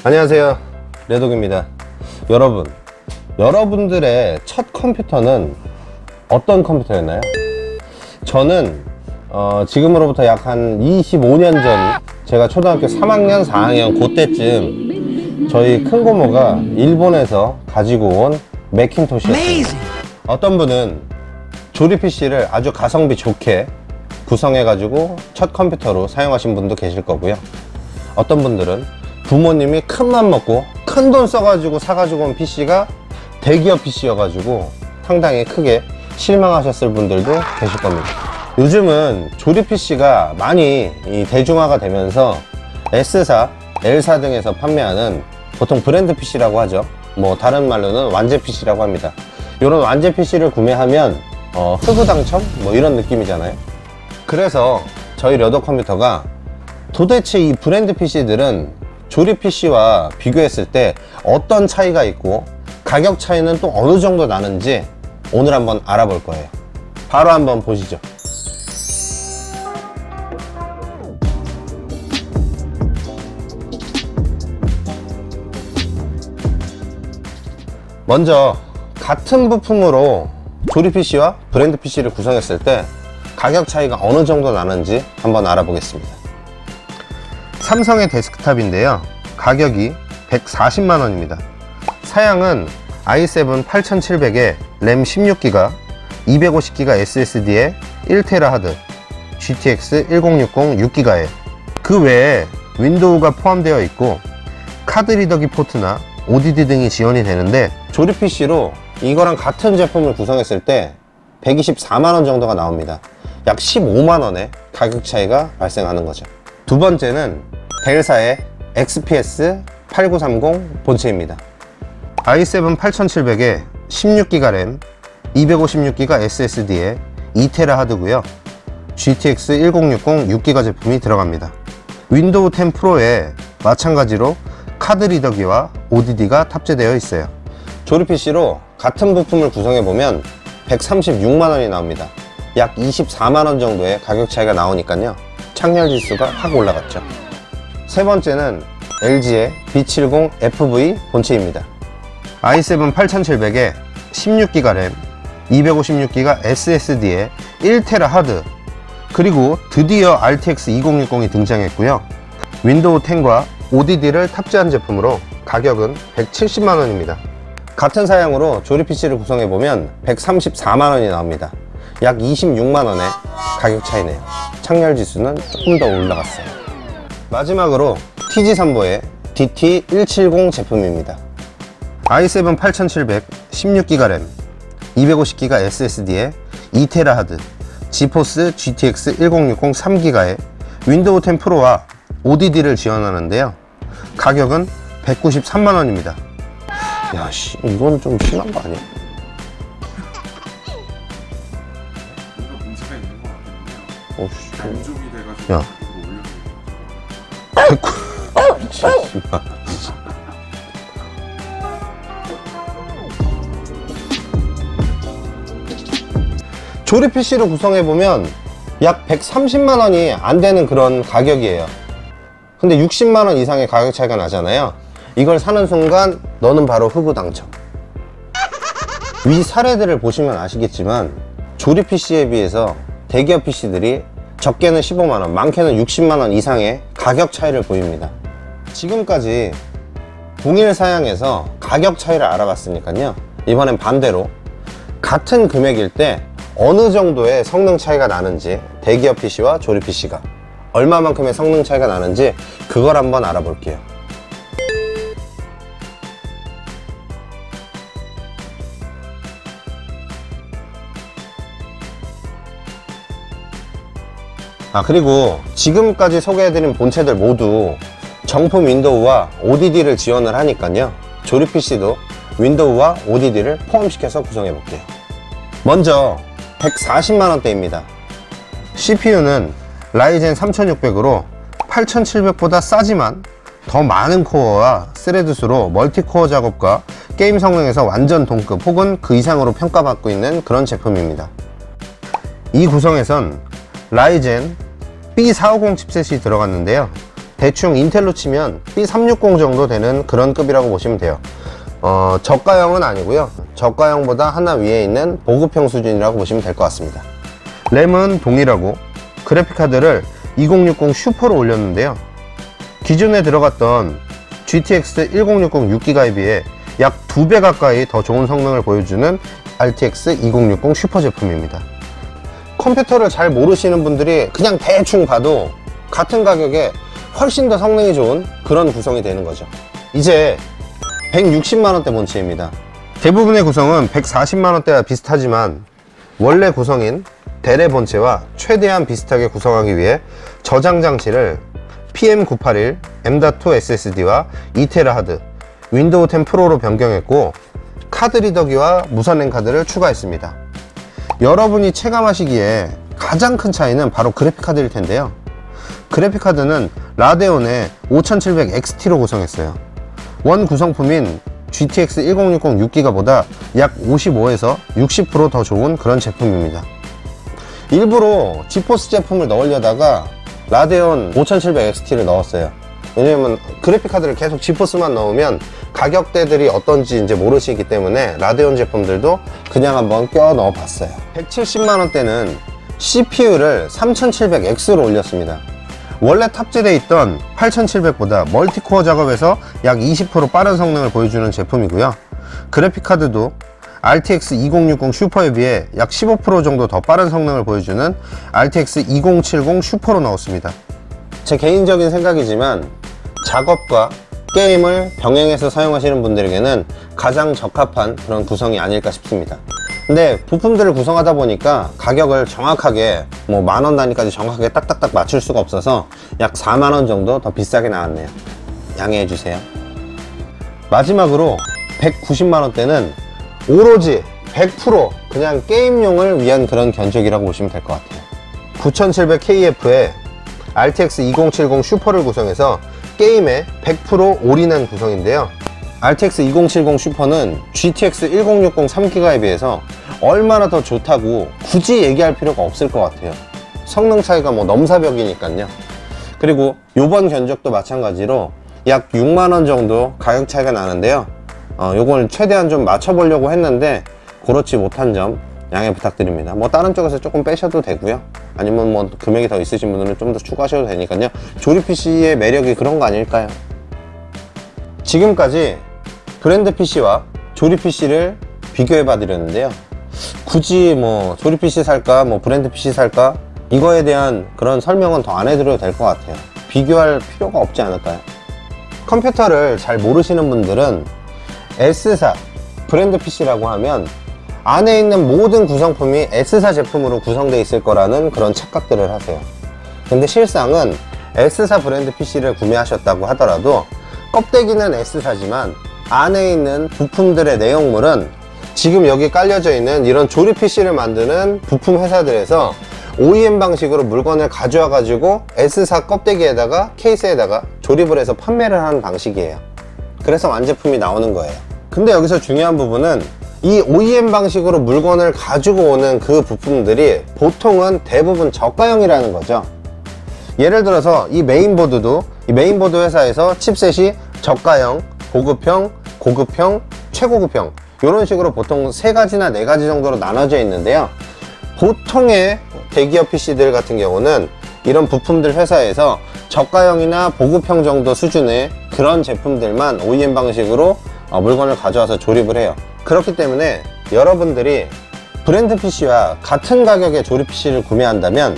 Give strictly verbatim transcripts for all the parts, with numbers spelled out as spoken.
안녕하세요, 레독입니다. 여러분, 여러분들의 첫 컴퓨터는 어떤 컴퓨터였나요? 저는 어, 지금으로부터 약 한 이십오 년 전, 제가 초등학교 삼 학년 사 학년 그때쯤 저희 큰 고모가 일본에서 가지고 온 매킨토시였어요. 어떤 분은 조립 피씨를 아주 가성비 좋게 구성해 가지고 첫 컴퓨터로 사용하신 분도 계실 거고요, 어떤 분들은 부모님이 큰맘 먹고 큰 돈 써가지고 사가지고 온 피씨가 대기업 피씨여가지고 상당히 크게 실망하셨을 분들도 계실 겁니다. 요즘은 조립 피씨가 많이 이 대중화가 되면서 S사, L사 등에서 판매하는 보통 브랜드 피씨라고 하죠. 뭐 다른 말로는 완제 피씨라고 합니다. 이런 완제 피씨를 구매하면 어, 흑우 당첨? 뭐 이런 느낌이잖아요. 그래서 저희 려독 컴퓨터가 도대체 이 브랜드 피씨들은 조립 피씨와 비교했을 때 어떤 차이가 있고 가격 차이는 또 어느 정도 나는지 오늘 한번 알아볼 거예요. 바로 한번 보시죠. 먼저 같은 부품으로 조립 피씨와 브랜드 피씨를 구성했을 때 가격 차이가 어느 정도 나는지 한번 알아보겠습니다. 삼성의 데스크탑인데요, 가격이 백사십만 원입니다. 사양은 아이 세븐 팔천칠백에 램 십육 기가, 이백오십 기가 에스에스디에 일 테라 하드, 지티엑스 천육십 육 기가에 그 외에 윈도우가 포함되어 있고 카드 리더기 포트나 오디디 등이 지원이 되는데, 조립 피씨로 이거랑 같은 제품을 구성했을 때 백이십사만 원 정도가 나옵니다. 약 십오만 원의 가격 차이가 발생하는 거죠. 두 번째는 델사의 엑스피에스 팔구삼공 본체입니다. 아이 세븐 팔천칠백에 십육 기가 램, 이백오십육 기가 에스에스디에 이 테라 하드고요, 지티엑스 천육십 육 기가 제품이 들어갑니다. 윈도우 텐 프로에 마찬가지로 카드 리더기와 오디디가 탑재되어 있어요. 조립 피씨로 같은 부품을 구성해보면 백삼십육만 원이 나옵니다. 약 이십사만 원 정도의 가격 차이가 나오니까요, 창렬 지수가 확 올라갔죠. 세 번째는 엘지의 비 칠십 에프브이 본체입니다. 아이 세븐 팔천칠백에 십육 기가 램, 이백오십육 기가 에스에스디에 일 테라 하드, 그리고 드디어 알티엑스 이천육십이 등장했고요, 윈도우 텐과 오디디를 탑재한 제품으로 가격은 백칠십만 원입니다. 같은 사양으로 조립 피씨를 구성해보면 백삼십사만 원이 나옵니다. 약 이십육만 원의 가격 차이네요. 창렬 지수는 조금 더 올라갔어요. 마지막으로 티지삼보의 디티 백칠십 제품입니다. 아이 세븐 팔천칠백 십육 기가 램, 이백오십 기가 에스에스디에 이 테라 하드, 지포스 지티엑스 천육십 삼 기가에 윈도우 텐 프로와 오디디를 지원하는데요, 가격은 백구십삼만 원입니다. 야씨, 이건 좀 심한 거 아니야? 뭔가 문제가 있는 것 같은데요. 어씨. 단종이 돼가지고 야. 백구. 미친 씨발. 조립 피씨를 구성해보면 약 백삼십만 원이 안 되는 그런 가격이에요. 근데 육십만 원 이상의 가격 차이가 나잖아요. 이걸 사는 순간 너는 바로 흑우 당첨. 위 사례들을 보시면 아시겠지만 조립 피씨에 비해서 대기업 피씨들이 적게는 십오만 원, 많게는 육십만 원 이상의 가격 차이를 보입니다. 지금까지 동일 사양에서 가격 차이를 알아봤으니까요, 이번엔 반대로 같은 금액일 때 어느 정도의 성능 차이가 나는지, 대기업 피씨와 조립 피씨가 얼마만큼의 성능 차이가 나는지 그걸 한번 알아볼게요. 아, 그리고 지금까지 소개해드린 본체들 모두 정품 윈도우와 오디디를 지원을 하니까요, 조립 피씨도 윈도우와 오디디를 포함시켜서 구성해볼게요. 먼저 백사십만 원대입니다. 씨피유는 라이젠 삼천육백으로 팔천칠백보다 싸지만 더 많은 코어와 스레드 수로 멀티코어 작업과 게임 성능에서 완전 동급 혹은 그 이상으로 평가받고 있는 그런 제품입니다. 이 구성에선 라이젠 비 사백오십 칩셋이 들어갔는데요, 대충 인텔로 치면 비 삼백육십 정도 되는 그런 급이라고 보시면 돼요. 어, 저가형은 아니고요. 저가형보다 하나 위에 있는 보급형 수준이라고 보시면 될 것 같습니다. 램은 동일하고 그래픽카드를 이공육공 슈퍼로 올렸는데요. 기존에 들어갔던 지티엑스 천육십 육 기가에 비해 약 두 배 가까이 더 좋은 성능을 보여주는 알티엑스 이공육공 슈퍼 제품입니다. 컴퓨터를 잘 모르시는 분들이 그냥 대충 봐도 같은 가격에 훨씬 더 성능이 좋은 그런 구성이 되는 거죠. 이제 백육십만 원대 본체입니다. 대부분의 구성은 백사십만 원대와 비슷하지만 원래 구성인 대래 본체와 최대한 비슷하게 구성하기 위해 저장 장치를 피엠 구백팔십일 엠 닷 투 에스에스디와 이 테라 하드, 윈도우 텐 프로로 변경했고 카드 리더기와 무선 랜 카드를 추가했습니다. 여러분이 체감하시기에 가장 큰 차이는 바로 그래픽카드일 텐데요. 그래픽카드는 라데온의 오천칠백 엑스티로 구성했어요. 원 구성품인 지티엑스 천육십 육 기가보다 약 오십오에서 육십 퍼센트 더 좋은 그런 제품입니다. 일부러 지포스 제품을 넣으려다가 라데온 오천칠백 엑스티를 넣었어요. 왜냐면 그래픽카드를 계속 지포스만 넣으면 가격대들이 어떤지 이제 모르시기 때문에 라데온 제품들도 그냥 한번 껴 넣어 봤어요. 백칠십만 원대는 씨피유를 삼천칠백 엑스로 올렸습니다. 원래 탑재되어 있던 팔천칠백보다 멀티코어 작업에서 약 이십 퍼센트 빠른 성능을 보여주는 제품이고요. 그래픽카드도 알티엑스 이공육공 슈퍼에 비해 약 십오 퍼센트 정도 더 빠른 성능을 보여주는 알티엑스 이공칠공 슈퍼로 넣었습니다. 제 개인적인 생각이지만 작업과 게임을 병행해서 사용하시는 분들에게는 가장 적합한 그런 구성이 아닐까 싶습니다. 근데 부품들을 구성하다 보니까 가격을 정확하게 뭐 만원 단위까지 정확하게 딱딱딱 맞출 수가 없어서 약 사만 원 정도 더 비싸게 나왔네요. 양해해 주세요. 마지막으로 백구십만 원대는 오로지 백 퍼센트 그냥 게임용을 위한 그런 견적이라고 보시면 될 것 같아요. 구천칠백 케이에프에 알티엑스 이공칠공 슈퍼를 구성해서 게임에 백 퍼센트 올인한 구성인데요. 알티엑스 이공칠공 슈퍼는 지티엑스 천육십 삼 기가에 비해서 얼마나 더 좋다고 굳이 얘기할 필요가 없을 것 같아요. 성능 차이가 뭐 넘사벽이니까요. 그리고 요번 견적도 마찬가지로 약 육만 원 정도 가격 차이가 나는데요. 어, 요걸 최대한 좀 맞춰보려고 했는데 그렇지 못한 점 양해 부탁드립니다. 뭐 다른 쪽에서 조금 빼셔도 되고요. 아니면 뭐 금액이 더 있으신 분들은 좀 더 추가하셔도 되니까요. 조립 피씨의 매력이 그런 거 아닐까요? 지금까지 브랜드 피씨와 조립 피씨를 비교해 봐 드렸는데요. 굳이 뭐 조립 피씨 살까 뭐 브랜드 피씨 살까 이거에 대한 그런 설명은 더 안 해드려도 될 것 같아요. 비교할 필요가 없지 않을까요? 컴퓨터를 잘 모르시는 분들은 에스사 브랜드 피씨라고 하면 안에 있는 모든 구성품이 에스사 제품으로 구성되어 있을 거라는 그런 착각들을 하세요. 근데 실상은 에스사 브랜드 피씨를 구매하셨다고 하더라도 껍데기는 에스사지만 안에 있는 부품들의 내용물은 지금 여기 깔려져 있는 이런 조립 피씨를 만드는 부품 회사들에서 오이엠 방식으로 물건을 가져와 가지고 에스사 껍데기에다가 케이스에다가 조립을 해서 판매를 하는 방식이에요. 그래서 완제품이 나오는 거예요. 근데 여기서 중요한 부분은 이 오이엠 방식으로 물건을 가지고 오는 그 부품들이 보통은 대부분 저가형이라는 거죠. 예를 들어서 이 메인보드도 이 메인보드 회사에서 칩셋이 저가형, 고급형, 고급형, 최고급형 이런 식으로 보통 세 가지나 네 가지 정도로 나눠져 있는데요. 보통의 대기업 피씨들 같은 경우는 이런 부품들 회사에서 저가형이나 보급형 정도 수준의 그런 제품들만 오이엠 방식으로 물건을 가져와서 조립을 해요. 그렇기 때문에 여러분들이 브랜드 피씨와 같은 가격의 조립 피씨를 구매한다면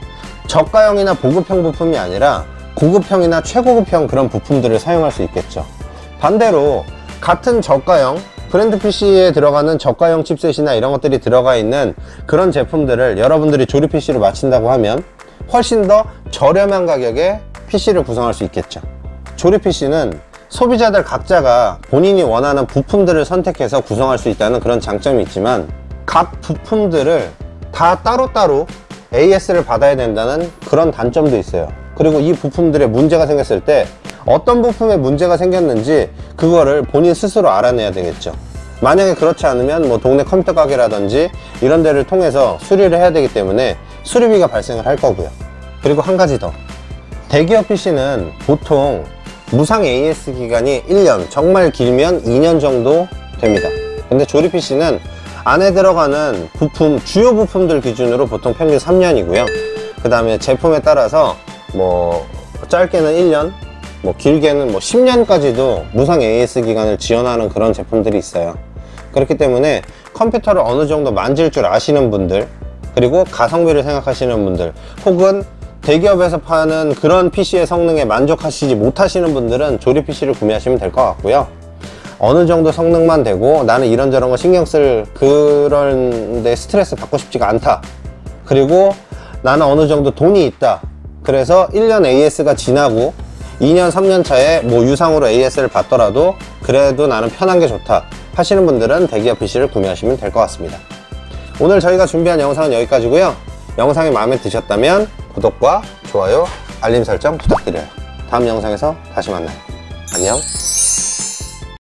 저가형이나 보급형 부품이 아니라 고급형이나 최고급형 그런 부품들을 사용할 수 있겠죠. 반대로 같은 저가형 브랜드 피씨에 들어가는 저가형 칩셋이나 이런 것들이 들어가 있는 그런 제품들을 여러분들이 조립 피씨로 맞춘다고 하면 훨씬 더 저렴한 가격에 피씨를 구성할 수 있겠죠. 조립 피씨는 소비자들 각자가 본인이 원하는 부품들을 선택해서 구성할 수 있다는 그런 장점이 있지만 각 부품들을 다 따로따로 에이에스를 받아야 된다는 그런 단점도 있어요. 그리고 이 부품들에 문제가 생겼을 때 어떤 부품에 문제가 생겼는지 그거를 본인 스스로 알아내야 되겠죠. 만약에 그렇지 않으면 뭐 동네 컴퓨터 가게라든지 이런 데를 통해서 수리를 해야 되기 때문에 수리비가 발생을 할 거고요. 그리고 한 가지 더, 대기업 피씨는 보통 무상 에이에스 기간이 일 년, 정말 길면 이 년 정도 됩니다. 근데 조립 피씨는 안에 들어가는 부품, 주요 부품들 기준으로 보통 평균 삼 년이고요. 그 다음에 제품에 따라서 뭐 짧게는 일 년, 뭐 길게는 뭐 십 년까지도 무상 에이에스 기간을 지원하는 그런 제품들이 있어요. 그렇기 때문에 컴퓨터를 어느 정도 만질 줄 아시는 분들, 그리고 가성비를 생각하시는 분들, 혹은 대기업에서 파는 그런 피씨의 성능에 만족하시지 못하시는 분들은 조립 피씨를 구매하시면 될 것 같고요. 어느 정도 성능만 되고 나는 이런저런 거 신경 쓸 그런 데 스트레스 받고 싶지가 않다, 그리고 나는 어느 정도 돈이 있다, 그래서 일 년 에이에스가 지나고 이 년, 삼 년 차에 뭐 유상으로 에이에스를 받더라도 그래도 나는 편한 게 좋다 하시는 분들은 대기업 피씨를 구매하시면 될 것 같습니다. 오늘 저희가 준비한 영상은 여기까지고요. 영상이 마음에 드셨다면 구독과 좋아요, 알림 설정 부탁드려요. 다음 영상에서 다시 만나요. 안녕.